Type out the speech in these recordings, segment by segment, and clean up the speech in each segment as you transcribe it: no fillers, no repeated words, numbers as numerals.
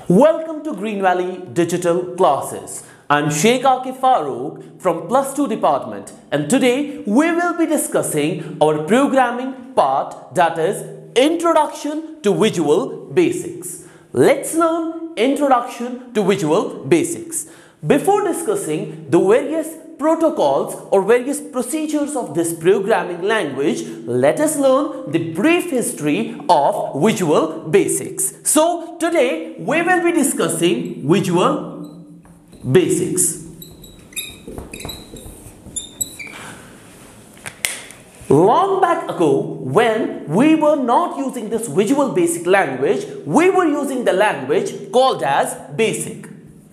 Welcome to Green Valley Digital Classes. I'm Sheikh Akif Farooq from Plus 2 department, and today we will be discussing our programming part, that is Introduction to Visual Basics. Let's learn Introduction to Visual Basics. Before discussing the various protocols or various procedures of this programming language, let us learn the brief history of Visual Basics. So today we will be discussing Visual Basics. Long back ago, when we were not using this Visual Basic language, we were using the language called as BASIC.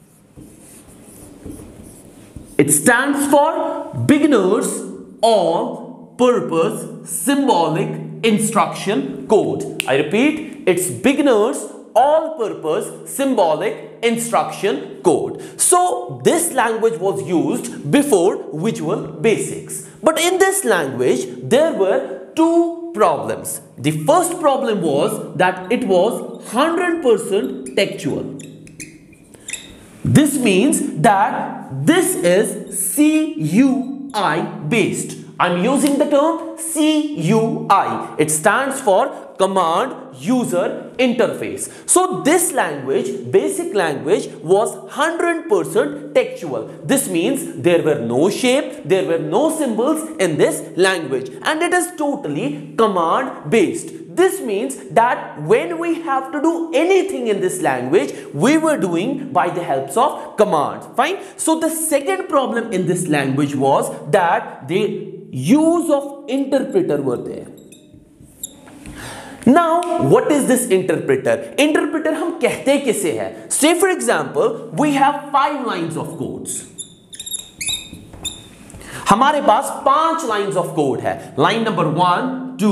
It stands for Beginner's All-Purpose Symbolic Instruction Code. I repeat, it's Beginner's All-Purpose Symbolic Instruction Code. So this language was used before Visual Basics. But in this language, there were two problems. The first problem was that it was 100% textual. This means that this is CUI based. I'm using the term CUI. It stands for Command User Interface. So this language, basic language, was 100% textual. This means there were no shape, there were no symbols in this language, and it is totally command based. This means that when we have to do anything in this language, we were doing by the helps of commands. Fine. So the second problem in this language was that the use of interpreter were there. Now, what is this interpreter? Interpreter हम कहते किसे हैं? Say for example, we have 5 lines of codes. हमारे पास 5 lines of code है. Line number 1, 2,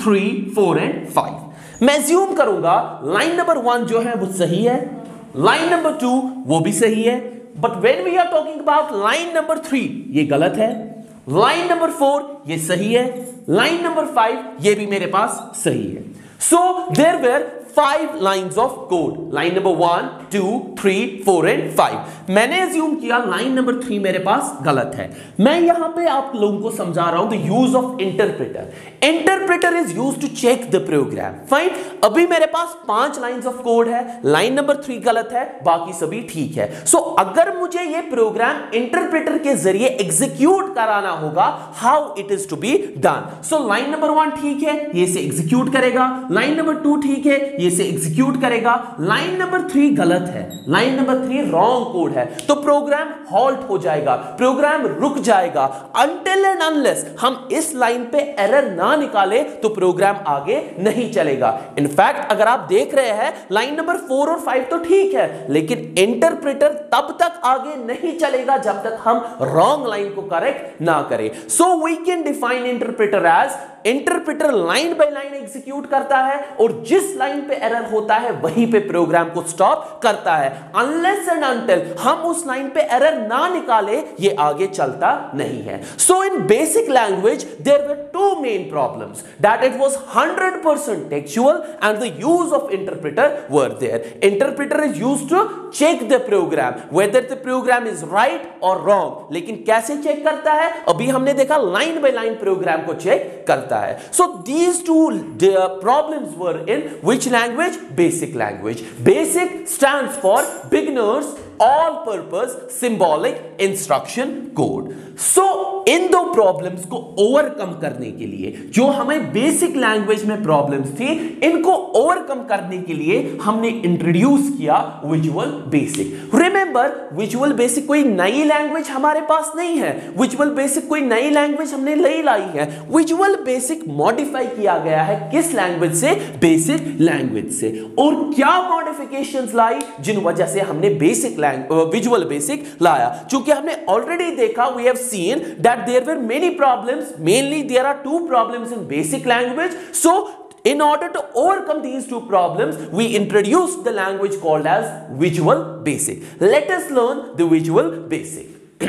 3, 4 and 5. मैं assume करूंगा line number 1 जो है वो सही है, लाइन नंबर 2 वो भी सही है, but when we are talking about line number 3 ये गलत है, लाइन नंबर 4 ये सही है, लाइन नंबर 5 ये भी मेरे पास सही है. So there were 5 lines of code. Line number 1, 2, 3, 4 and 5. मैंने अज्यूम किया लाइन नंबर 3 मेरे पास गलत है. मैं यहां पे आप लोगों को समझा रहा हूं the use of interpreter. Interpreter is use to check the program. Fine. अभी मेरे पास 5 लाइंस ऑफ कोड है, लाइन नंबर 3 गलत है, बाकी सभी ठीक है. सो अगर मुझे ये प्रोग्राम इंटरप्रेटर के जरिए एग्जीक्यूट कराना होगा, how it is to be done. So line number 1 ठीक है, ये से एग्जीक्यूट करेगा. लाइन नंबर 2 ठीक है, ये से एग्जीक्यूट करेगा. लाइन नंबर 3 गलत है, लाइन नंबर 3 रॉन्ग कोड है, तो प्रोग्राम हॉल्ट हो जाएगा, प्रोग्राम रुक जाएगा. अनटिल एंड अनलेस हम इस लाइन पे एरर ना निकाले तो प्रोग्राम आगे नहीं चलेगा. इनफैक्ट अगर आप देख रहे हैं लाइन नंबर 4 और 5 तो ठीक है, लेकिन इंटरप्रेटर तब तक आगे नहीं चलेगा जब तक हम रॉन्ग लाइन को करेक्ट ना करें. So we can define interpreter as interpreter line by line execute करता है और जिस लाइन पे एरर होता है वहीं पे प्रोग्राम को स्टॉप करता है. अनलेस एंड अनटिल हम उस लाइन पे एरर ना निकाले ये आगे चलता नहीं है. So in basic language there were 2 main problems, that it was 100% textual and the use of interpreter were there. Interpreter is used to check the program whether the program is right और wrong. लेकिन कैसे check करता है? अभी हमने देखा line by line program को check करता है. So these two problems were in which language? Basic language. Basic stands for Beginner's All-Purpose Symbolic Instruction Code. So इन दो प्रॉब्लम्स को ओवरकम करने के लिए, जो हमें बेसिक लैंग्वेज में प्रॉब्लम्स थी, इनको ओवरकम करने के लिए हमने इंट्रोड्यूस किया visual basic. Remember, visual basic कोई नई लैंग्वेज हमारे पास नहीं है. विजुअल बेसिक कोई नई लैंग्वेज हमने नहीं लाई है. विजुअल बेसिक मॉडिफाई किया गया है किस लैंग्वेज से? बेसिक लैंग्वेज से. और क्या मॉडिफिकेशंस लाई जिन वजह से हमने बेसिक विजुअल बेसिक लाया? चूंकि हमने ऑलरेडी देखा, we have seen that there were many problems. Mainly there are 2 problems in basic language. So in order to overcome these 2 problems, we introduced the language called as Visual Basic. Let us learn the Visual Basic.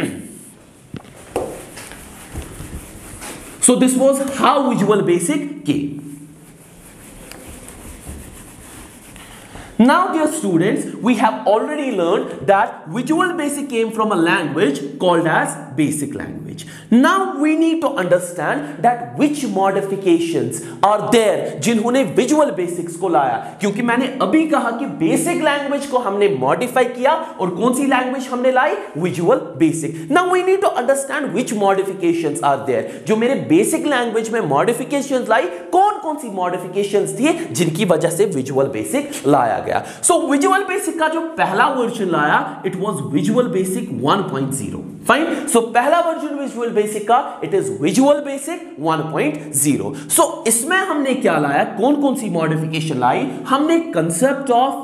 So this was how Visual Basic came. Now dear students, we have already learned that Visual Basic came from a language called as Basic Language. Now we need to understand that which modifications are there जिन्होंने Visual Basics को लाया, क्योंकि मैंने अभी कहा कि Basic Language को हमने modify किया और कौन सी language हमने लाई? Visual Basic. Now we need to understand which modifications are there. जो मेरे Basic Language में modifications लाई, कौन-कौन सी modifications थी जिनकी वजह से Visual Basic लाया गया? So Visual Basic का जो पहला वर्जन लाया, it was Visual Basic 1.0. Fine. So पहला वर्जन विजुअल बेसिक का it is visual basic 1.0. So इसमें हमने क्या लाया, कौन कौन सी मॉडिफिकेशन लाई? हमने कंसेप्ट ऑफ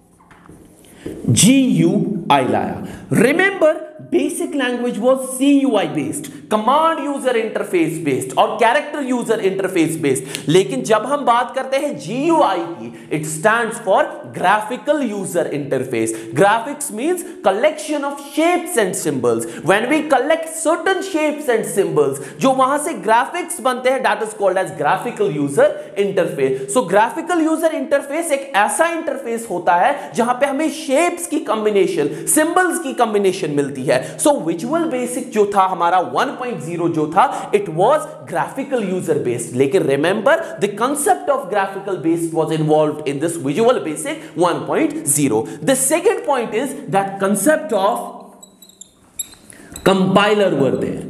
GUI लाया. Remember basic language was CUI based, command user interface based और कैरेक्टर यूजर इंटरफेस बेस्ड. लेकिन जब हम बात करते हैं GUI की, it stands for graphical user interface. Graphics means collection of shapes and symbols. When we collect certain shapes and symbols, जो वहां से ग्राफिक्स बनते हैं, that is called as graphical user interface. So graphical user interface एक ऐसा interface होता है जहां पे हमें शेप्स की कॉम्बिनेशन, सिंबल्स की कॉम्बिनेशन मिलती है. सो विजुअल बेसिक जो था हमारा 1.0 जो था, it was graphical user based. लेकिन remember the concept of graphical based was involved in this visual basic 1.0. The second point is that concept of compiler were there.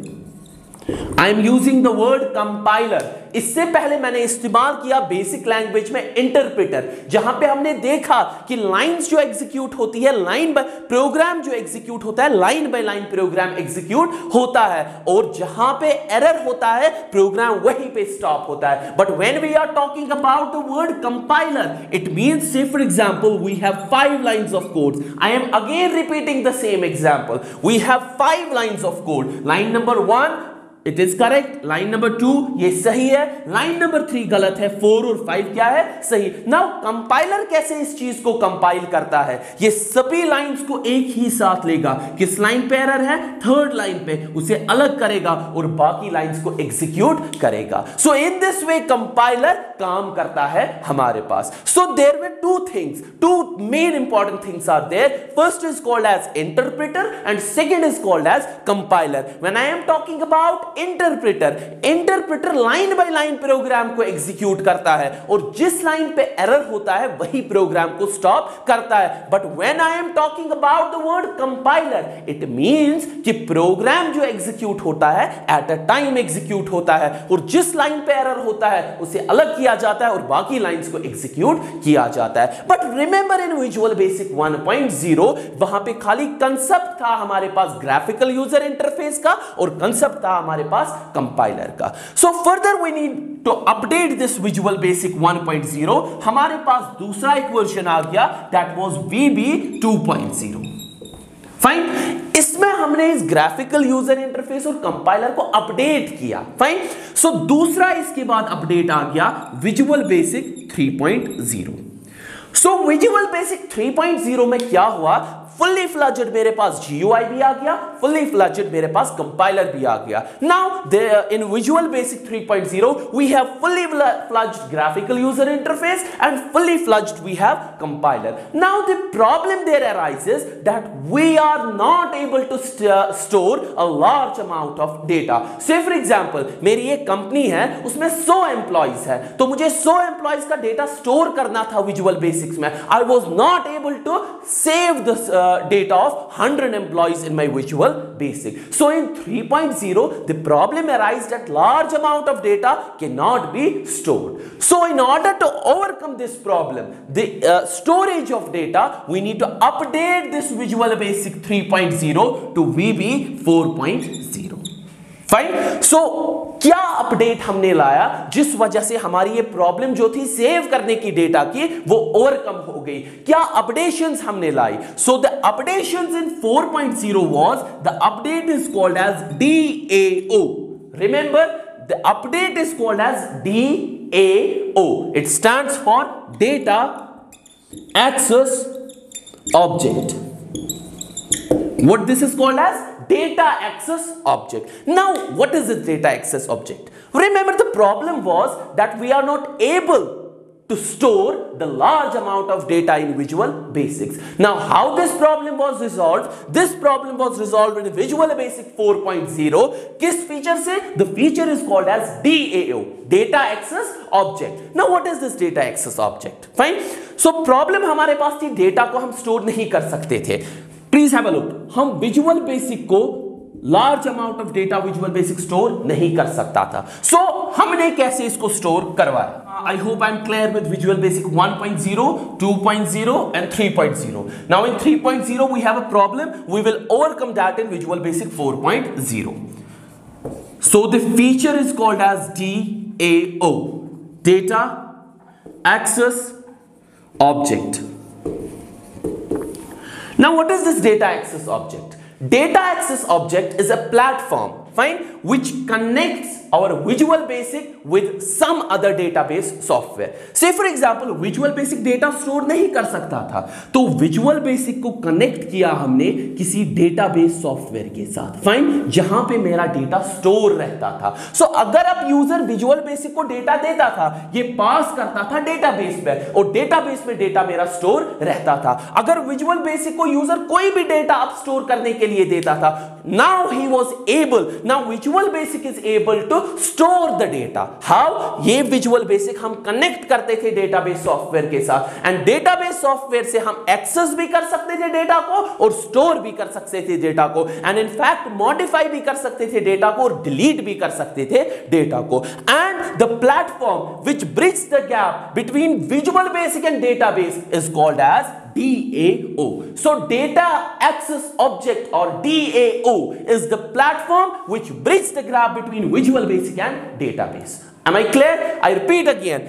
I am using the word compiler. इससे पहले मैंने इस्तेमाल किया basic language में interpreter, जहां पे हमने देखा कि लाइंस जो एग्जीक्यूट होती है, लाइन बाय प्रोग्राम जो एग्जीक्यूट होता है, line by line program execute होता है, और जहां पे एरर होता है प्रोग्राम वहीं पे स्टॉप होता है. But when we are talking about the word compiler, it means say for example we have 5 lines of code. I am again repeating the same example. We have 5 lines of code. Line number 1 it is correct, line number 2 ये सही है, line number 3 गलत है, 4 और 5 क्या है? सही. Now compiler कैसे इस चीज को कंपाइल करता है? ये सभी लाइंस को एक ही साथ लेगा. किस लाइन पे एरर है? थर्ड लाइन पे, उसे अलग करेगा और बाकी लाइंस को एग्जीक्यूट करेगा. सो इन दिस वे कंपाइलर काम करता है हमारे पास. So there were two things, two main important things are there. First is called as interpreter and second is called as compiler. When I am talking about interpreter line by line program को execute करता है और जिस line पे error होता है वही programme को स्टॉप करता है. But when I am talking about the word compiler, it means कि प्रोग्राम जो एग्जीक्यूट होता है एट अ टाइम एग्जीक्यूट होता है और जिस लाइन पे एरर होता है उसे अलग किया जाता है और बाकी लाइंस को एग्जीक्यूट किया जाता है. But remember in visual basic 1.0 वहां पे खाली कंसेप्ट था हमारे पास ग्राफिकल यूजर इंटरफेस का और कंसेप्ट था हमारे पास कंपाइलर का. So further we need to update this visual basic 1.0. हमारे पास दूसरा एक वर्जन आ गया, दैट वाज VB 2.0. फाइन. इसमें हमने इस ग्राफिकल यूजर इंटरफेस और कंपाइलर को अपडेट किया. फाइन. सो दूसरा इसके बाद अपडेट आ गया visual basic 3.0. So visual basic 3.0 में क्या हुआ? फुल्ली फ्लज्ड मेरे पास GUI भी आ गया, फुल्ली फ्लज्ड मेरे पास कंपाइलर भी आ गया. Now in visual basic 3.0 we have fully fledged graphical user interface and fully fledged we have compiler. Now the problem there arises that we are not able to store a large amount of data. Say for example मेरी एक company है, उसमें 100 employees है, तो मुझे 100 employees का data store करना था विजुअल बेसिक्स में. I was not able to save this data of 100 employees in my Visual Basic. So in 3.0 the problem arises that large amount of data cannot be stored. So in order to overcome this problem, the storage of data, we need to update this Visual Basic 3.0 to VB 4.0. Fine. So क्या update हमने लाया जिस वजह से हमारी ये problem जो थी सेव करने की डेटा की वो ओवरकम हो गई? क्या अपडेशंस हमने लाई? So the updations in 4.0 was the update is called as DAO. Remember the update is called as DAO. It stands for data access object. What this is called as data access object. Now what is this data access object? Remember the problem was that we are not able to store the large amount of data in Visual Basics. Now, how this problem was resolved? This problem was resolved in Visual Basic 4.0. किस feature से? The feature is called as DAO, Data Access Object. Now, what is this Data Access Object? Fine. So, problem हमारे पास थी, data को हम store नहीं कर सकते थे. Please have a look. हम Visual Basic को large amount of data visual basic store नहीं कर सकता था. सो हमने कैसे इसको स्टोर करवाया? I hope I'm clear with Visual Basic 1.0, 2.0 and 3.0. Now in 3.0 we have a problem. We will overcome that in Visual Basic 4.0. So the feature is called as DAO, Data Access Object. Now what is this Data Access Object? Data Access Object is a platform, fine, which connects our Visual Basic with some other database software. Say for example, Visual Basic data store नहीं कर सकता था, तो Visual Basic को connect किया हमने किसी database software के साथ, fine, जहां पे मेरा data store रहता था. So अगर अब user Visual Basic को data देता था, ये pass करता था database पे, और database में data मेरा store रहता था. अगर Visual Basic को user कोई भी data up store करने के लिए देता था, now he was able, now Visual Basic is able to store the data. How? ये विजुअल बेसिक हम कनेक्ट करते थे डेटाबेस सॉफ्टवेयर के साथ, एंड डेटाबेस सॉफ्टवेयर से हम एक्सेस भी कर सकते थे डेटा को और स्टोर भी कर सकते थे डेटा को, एंड इनफैक्ट मॉडिफाई भी कर सकते थे डेटा को और डिलीट भी कर सकते थे डेटा को. And the platform which bridge the gap between visual basic and database is called as DAO. So Data Access Object or DAO is the platform which bridges the gap between Visual Basic and database. Am I clear? I repeat again.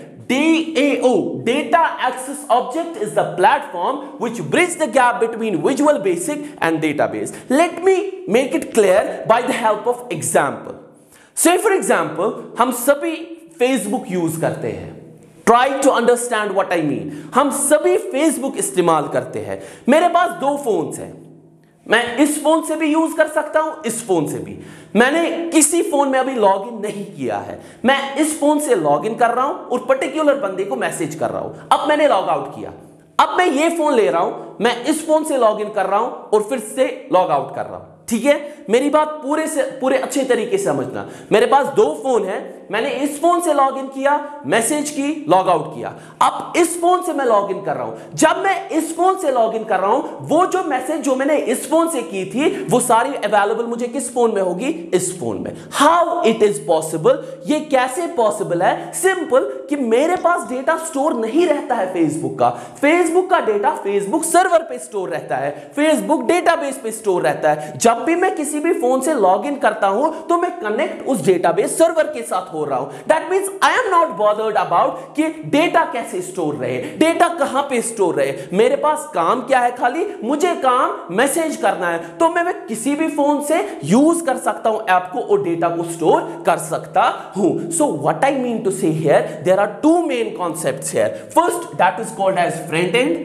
DAO, Data Access Object, is the platform which bridges the gap between Visual Basic and database. Let me make it clear by the help of example. Say for example, हम सभी Facebook use करते हैं. Try to understand what I mean. हम सभी Facebook इस्तेमाल करते हैं. मेरे पास दो फोन्स हैं. मैं इस फोन से भी यूज कर सकता हूं, इस फोन से भी. मैंने किसी फोन में अभी लॉगिन नहीं किया है. मैं इस फोन से लॉगिन कर रहा हूं और पर्टिकुलर बंदे को मैसेज कर रहा हूं. अब मैंने लॉग आउट किया. अब मैं ये फोन ले रहा हूं, मैं इस फोन से लॉगिन कर रहा हूं और फिर से लॉग आउट कर रहा हूं. ठीक है, मेरी बात पूरे अच्छे तरीके से समझना. मेरे पास दो फोन है, मैंने इस फोन से लॉगिन किया, मैसेज की, लॉग आउट किया. अब इस फोन से मैं लॉगिन कर रहा हूं. जब मैं इस फोन से लॉगिन कर रहा हूं, वो जो मैसेज जो मैंने इस फोन से की थी, वो सारी अवेलेबल मुझे किस फोन में होगी? इस फोन में. How it is possible? ये कैसे पॉसिबल है? सिंपल, कि मेरे पास डेटा स्टोर नहीं रहता है फेसबुक का. फेसबुक का डेटा फेसबुक सर्वर पे स्टोर रहता है, फेसबुक डेटाबेस पे स्टोर रहता है. जब भी मैं किसी भी फोन से लॉगिन करता हूं, तो मैं कनेक्ट उस डेटाबेस सर्वर के साथ हो रहा हूं. That means I am not bothered about कि डेटा कैसे स्टोर रहे, डेटा कहां पे स्टोर रहे. मेरे पास काम क्या है? खाली मुझे काम मैसेज करना है, तो मैं किसी भी फोन से यूज कर सकता हूं ऐप को और डेटा को स्टोर कर सकता हूं. So what I mean to say here, there are two main concepts here. First, that is called as front end,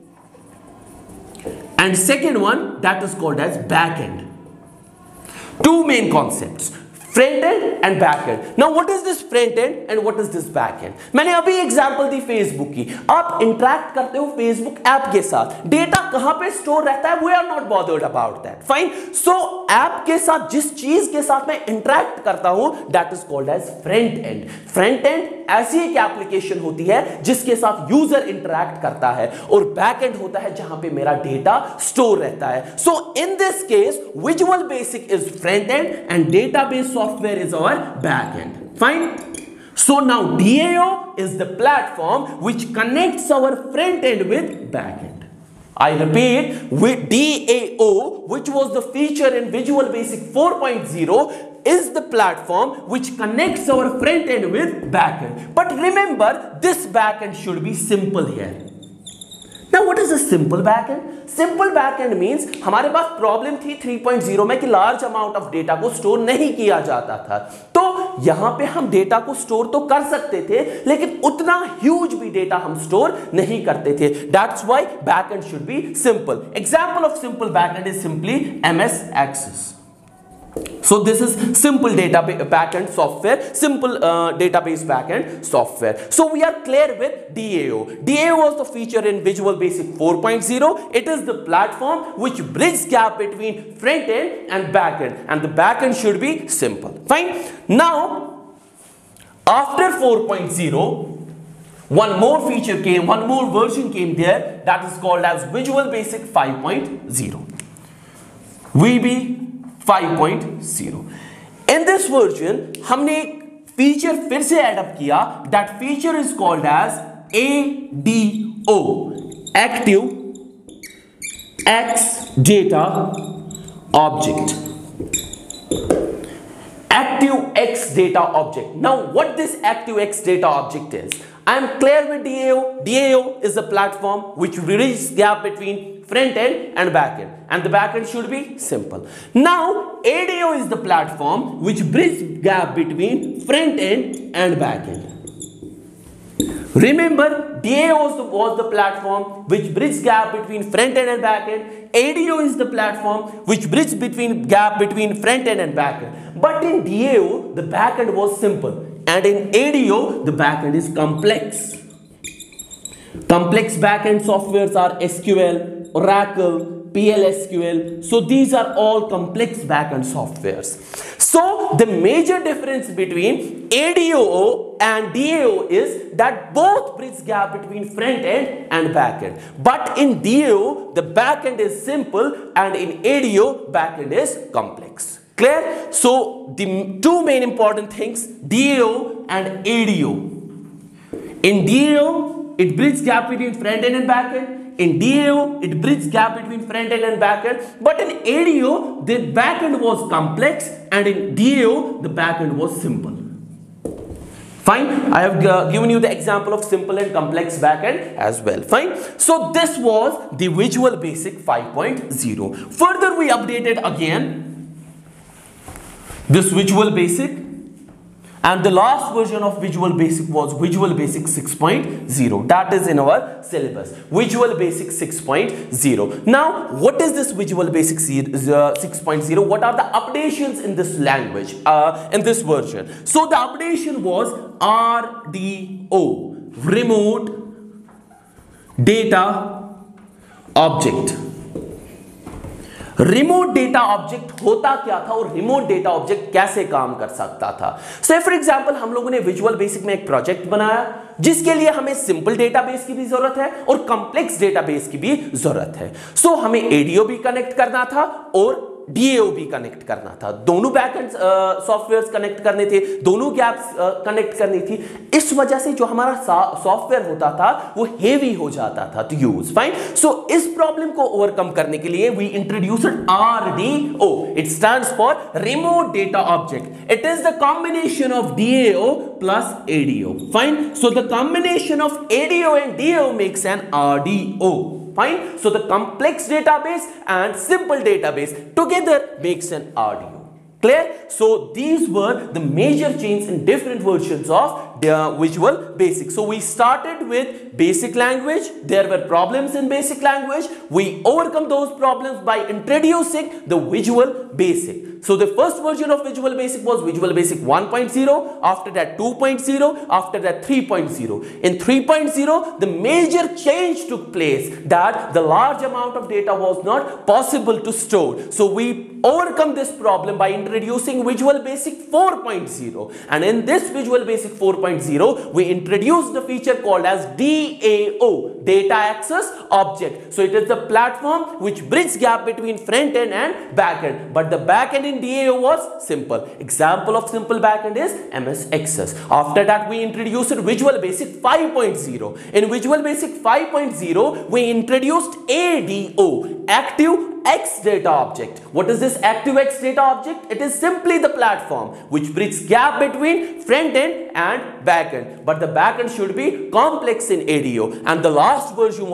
and second one that is called as back end. Two main concepts, front end and back end. Now what is this front end and what is this back end? मैंने अभी example दी Facebook की. आप interact करते हो Facebook app के साथ, data कहां पे स्टोर रहता है, we are not bothered about that. Fine. So app के साथ जिस चीज के साथ मैं इंटरैक्ट करता हूं, that is called as front end. Front end ऐसी एक एप्लीकेशन होती है जिसके साथ यूजर इंटरैक्ट करता है, और बैक एंड होता है जहां पे मेरा डेटा स्टोर रहता है. So in this case visual basic is front end and database software is our back end. Fine. So now DAO is the platform which connects our front end with back end. I repeat, with DAO, which was the feature in Visual Basic 4.0, is the platform which connects our front end with back end. But remember, this back end should be simple here. Now what is a simple backend? Simple backend means हमारे पास problem थी 3.0 में कि large amount of data को store नहीं किया जाता था. तो यहां पे हम डेटा को स्टोर तो कर सकते थे, लेकिन उतना ह्यूज भी डेटा हम स्टोर नहीं करते थे. That's why backend should be simple. Example of simple backend is simply MS Access. So this is simple data backend software, simple database backend software. So we are clear with DAO. DAO was the feature in Visual Basic 4.0. It is the platform which bridges gap between front end and back end, and the back end should be simple. Fine. Now, after 4.0, one more feature came, one more version came there, that is called as Visual Basic 5.0. VB 5.0. In this version हमने एक feature फिर से add up किया. That feature is called as ADO, Active X Data Object. Active X Data Object. Now what this Active X Data Object is? I am clear with DAO. DAO is the platform which bridges gap between front end and back end, and the back end should be simple. Now ADO is the platform which bridges gap between front end and back end. Remember, DAO was the platform which bridges gap between front end and back end. ADO is the platform which bridges gap between front end and back end. But in DAO, the back end was simple, and in ADO, the back end is complex. Complex backend softwares are SQL, Oracle, PLSQL. So these are all complex backend softwares. So the major difference between ADO and DAO is that both bridge gap between front end and back end. But in DAO, the back end is simple, and in ADO, back end is complex. Clear? So the two main important things, DAO and ADO. In DAO, it bridges gap between front end and back end. In DAO, it bridges gap between front end and back end. But in ADO, the back end was complex, and in DAO, the back end was simple. Fine. I have given you the example of simple and complex backend as well. Fine. So this was the Visual Basic 5.0. Further, we updated again this Visual Basic. And the last version of Visual Basic was Visual Basic 6.0. That is in our syllabus. Visual Basic 6.0. Now, what is this Visual Basic 6.0? What are the updations in this language, in this version? So, the updation was RDO, Remote Data Object. Remote data object होता क्या था और remote data object कैसे काम कर सकता था? से फॉर एग्जांपल हम लोगों ने विजुअल बेसिक में एक प्रोजेक्ट बनाया जिसके लिए हमें सिंपल डेटाबेस की भी जरूरत है और कॉम्प्लेक्स डेटाबेस की भी जरूरत है. सो हमें एडीओ भी कनेक्ट करना था और डीएओ भी कनेक्ट करना था. दोनों बैकएंड सॉफ्टवेयर्स कनेक्ट करने थे, दोनों गैप्स कनेक्ट करनी थी. इस वजह से जो हमारा सॉफ्टवेयर होता था वो हेवी हो जाता था टू यूज. फाइन. सो इस प्रॉब्लम को ओवरकम करने के लिए we introduced RDO. It stands for remote data object. It is the combination of DAO plus ADO. Fine. So the combination of ADO and DAO makes an RDO. Fine. So the complex database and simple database together makes an RDO. Clear? So these were the major changes in different versions of the Visual Basic. So we started with basic language. There were problems in basic language. We overcome those problems by introducing the Visual Basic. So the first version of Visual Basic was Visual Basic 1.0. After that 2.0. After that 3.0. In 3.0, the major change took place that the large amount of data was not possible to store. So we overcome this problem by introducing Visual Basic 4.0. And in this Visual Basic 4.0, we introduced the feature called as DAO, Data Access Object. So it is the platform which bridges gap between front end and back end. But the back end in DAO was simple. Example of simple backend is MS Access. After that, we introduced Visual Basic 5.0. In Visual Basic 5.0, we introduced ADO, Active X Data Object. What is this Active X Data Object? It is simply the platform which bridges gap between front end and back end. But the back end should be complex in ADO. And the last version was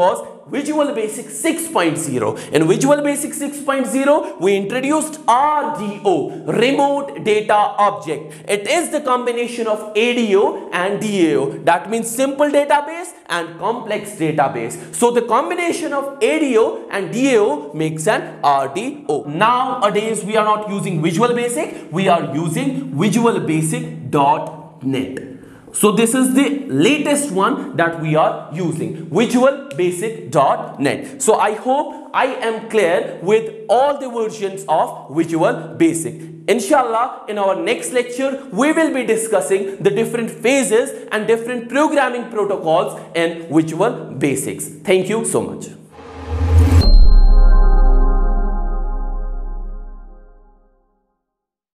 Visual Basic 6.0. In Visual Basic 6.0, we introduced RDO, Remote Data Object. It is the combination of ADO and DAO. That means simple database and complex database. So the combination of ADO and DAO makes an RDO. Nowadays, we are not using Visual Basic. We are using Visual Basic.NET. So this is the latest one that we are using, Visual Basic.NET. So I hope I am clear with all the versions of Visual Basic. Inshallah, in our next lecture, we will be discussing the different phases and different programming protocols in Visual Basics. Thank you so much.